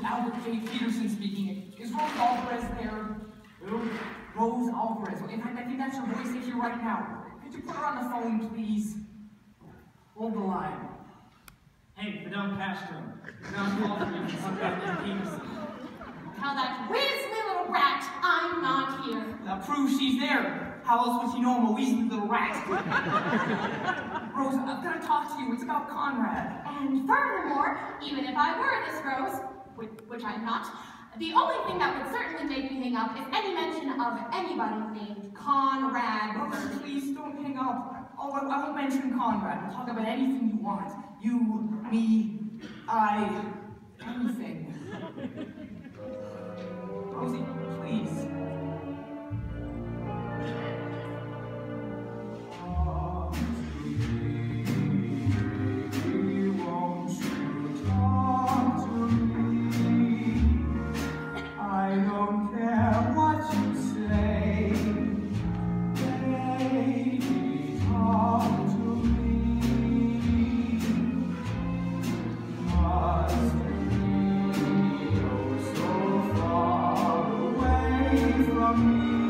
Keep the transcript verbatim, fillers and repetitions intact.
Albuquerque Peterson speaking. Is Rose Alvarez there? Rose Alvarez. In fact, I think that's her voice here right now. Could you put her on the phone, please? Hold the line. Hey, Fidel Castro. Now call for you to talk about this Peterson. Tell that weaselly little rat I'm not here. That proves she's there. How else would she know I'm a weaselly little rat? Rose, I've got to talk to you. It's about Conrad. And furthermore, even if I were this Rose, which, which I'm not, the only thing that would certainly make me hang up is any mention of anybody named Conrad. Rose, please don't hang up. Oh, I, I won't mention Conrad. We'll talk about anything you want. You, me, I, anything. Rosie, please. From me.